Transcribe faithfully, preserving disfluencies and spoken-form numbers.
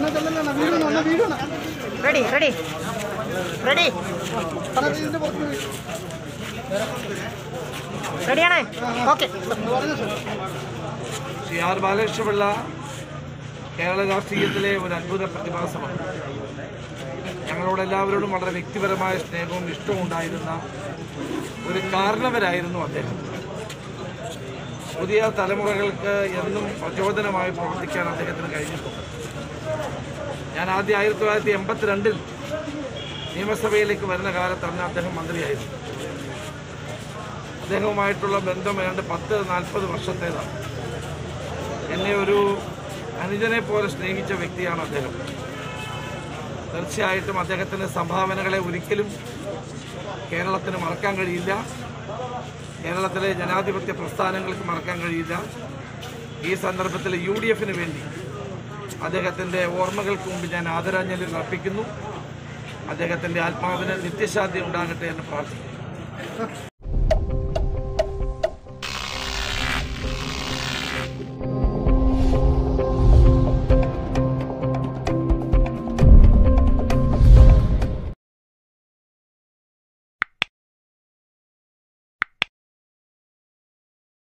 Ready ready ready റെഡിയാണേ? Okay. Shri R Balakrishna Pillai Kerala രാഷ്ട്രീയത്തിലെ ഒരു അത്ഭുത പ്രതിഭാസമാണ്. ഞങ്ങളോട് എല്ലാവരോടും വളരെ വ്യക്തിപരമായ സ്നേഹവും ഇഷ്ടവും ഉണ്ടായിരുന്ന ഒരു കാരണവരായിരുന്നു അദ്ദേഹം. പുതിയ തലമുറകൾക്ക് എന്നും പ്രചോദനമായി പ്രവർത്തിക്കാൻ അദ്ദേഹത്തിന് കഴിഞ്ഞിട്ടുണ്ട്. ഞാൻ ആദ്യം ആയിരത്തി തൊള്ളായിരത്തി എൺപത്തിരണ്ടിൽ നിയമസഭയിലേക്ക് വരുന്ന കാലത്താണ് അദ്ദേഹം മന്ത്രിയായിരുന്നു. അദ്ദേഹവുമായിട്ടുള്ള ബന്ധം ഏതാണ്ട് പത്ത് നാൽപ്പത് വർഷത്തേതാണ്. എന്നെ ഒരു അനുജനെ പോലെ സ്നേഹിച്ച വ്യക്തിയാണ് അദ്ദേഹം. തീർച്ചയായിട്ടും അദ്ദേഹത്തിൻ്റെ സംഭാവനകളെ ഒരിക്കലും കേരളത്തിന് മറക്കാൻ കഴിയില്ല. കേരളത്തിലെ ജനാധിപത്യ പ്രസ്ഥാനങ്ങൾക്ക് മറക്കാൻ കഴിയില്ല. ഈ സന്ദർഭത്തിൽ യു ഡി എഫിന് വേണ്ടി അദ്ദേഹത്തിൻ്റെ ഓർമ്മകൾക്ക് മുമ്പ് ഞാൻ ആദരാഞ്ജലി അർപ്പിക്കുന്നു. അദ്ദേഹത്തിൻ്റെ ആത്മാവിന് നിത്യശാന്തി ഉണ്ടാകട്ടെ എന്ന് പ്രാർത്ഥിക്കുന്നു.